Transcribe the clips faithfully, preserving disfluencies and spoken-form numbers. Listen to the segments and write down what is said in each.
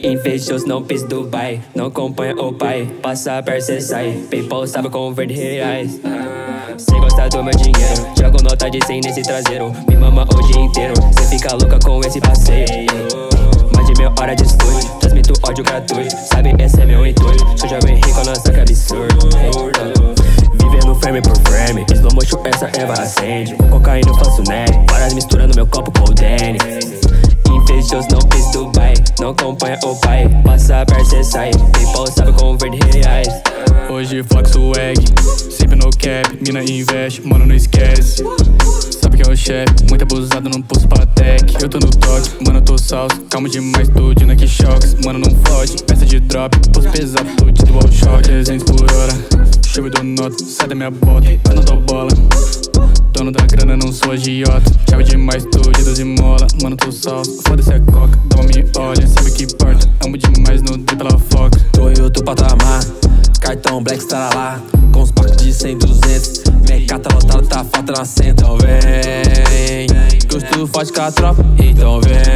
Investiu não pis Dubai, não acompanha o pai. Passa perto cê sai, Paypal sabe converter reais. Cê gosta do meu dinheiro, jogo nota de cem nesse traseiro. Me mama o dia inteiro, cê fica louca com esse passeio. Mais de meia hora de estúdio, transmito ódio gratuito. Sabe, esse é meu intuito, sou jovem rico, nossa que absurdo. Vivendo frame por frame, slow motion essa Eva acende. Com cocaína eu faço neve, várias misturando meu copo com o Danny. Investiu não pis Dubai, não acompanha o pai. Passa perto cê sai, Paypal sabe converter reais. Hoje flex swag, sempre no cap, mina investe, mano não esquece. Sabe que é o chefe, muito abusado, não pulso pra tech. Eu tô no toque, mano eu tô salso, calmo demais, tô de Nike Shocks. Mano não fode, peça de drop, pulso pesado, tô de dual shock. trezentos por hora, chove do nota, sai da minha bota, eu não dou bola. Dono da grana, não sou agiota. Chave demais, tô de doze mola. Mano, tô salso, foda-se a coca. Dá uma me olha, sabe que importa. Amo demais, no drip pela foca. Tô em outro patamar, cartão black está lá. Com os pacos de cem, duzentos. Mercado lotado, tá falta na centa. Então vem, custo forte com a tropa. Então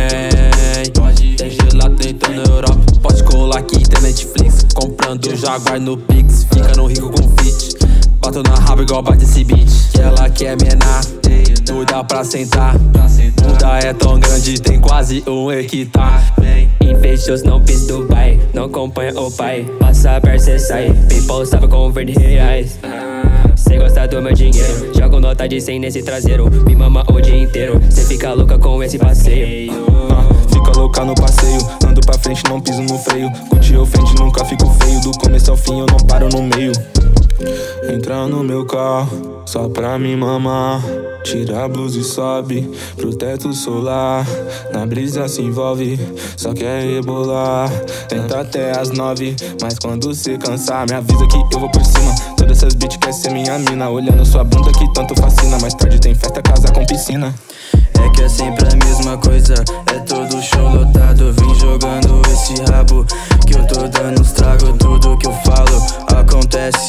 vem, tem gelado dentro na Europa. Pode colar aqui, tem Netflix. Comprando o Jaguar no Pix. Fica no rico com fit. Bato na raba igual bate esse beat. Que ela quer menar, não dá pra sentar. Bunda é tão grande, tem quase um hectare. Investiu não pis Dubai, não acompanha o pai. Passa perto cê sai, Paypal sabe converter reais. Cê gosta do meu dinheiro, jogo nota de cem nesse traseiro. Me mama o dia inteiro, cê fica louca com esse passeio. Fica louca no passeio, ando pra frente, não piso no freio. Curti ofende, nunca fico feio. Do começo ao fim eu não paro no meio. Entra no meu carro, só pra me mamar. Tira a blusa e sobe pro teto solar. Na brisa se envolve, só quer rebolar. Tenta até as nove, mas quando cê cansar, me avisa que eu vou por cima. Todas essas bitch quer ser minha mina. Olhando sua bunda que tanto fascina. Mais tarde tem festa, casa com piscina. É que é sempre a mesma coisa, é todo show lotado. Vim jogando esse rabo, que eu tô dando estrago. Tudo que eu falo acontece.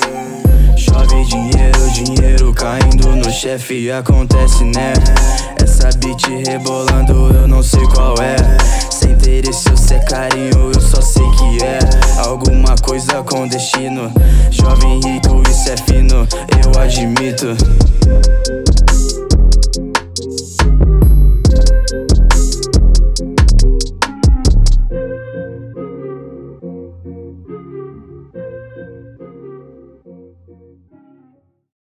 Chove dinheiro, dinheiro caindo no chefe, acontece, né? Essa beat rebolando, eu não sei qual é. Sem interesse ou se é carinho, eu só sei que é alguma coisa com destino. Jovem rico, isso é fino, eu admito.